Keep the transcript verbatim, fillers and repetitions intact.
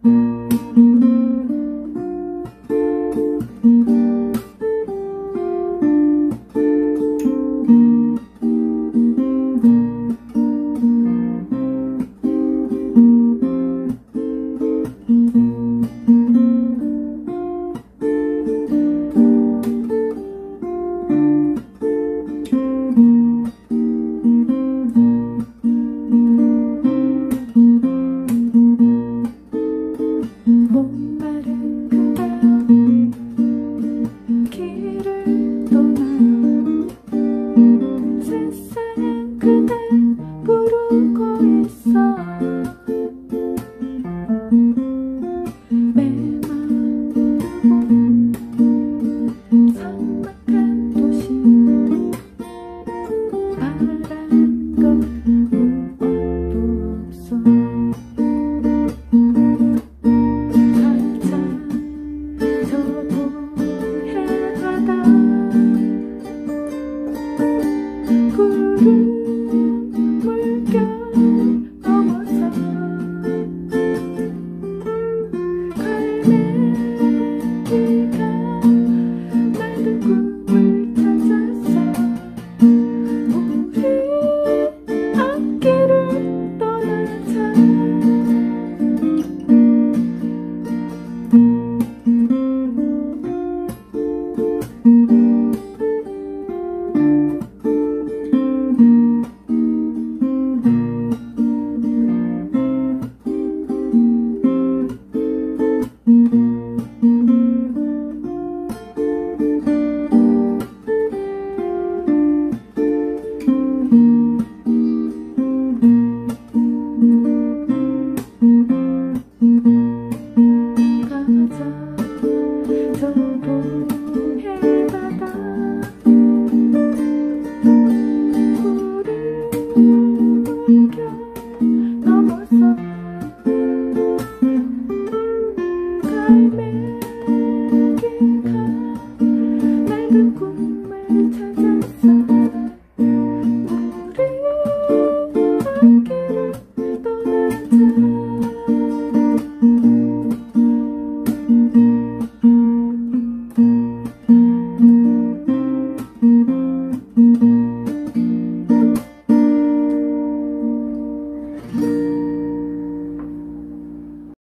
목마른 그대여 길을 떠나요. 세상은 그대 부르고 있어. 메마르고 삭막한 도시 바라는 건 무엇도 없어. 구름 물결 넘어서 갈매기가 맑은 꿈을 찾아서 우리 앞길을 떠나자. 저 동해 바다 구름 물결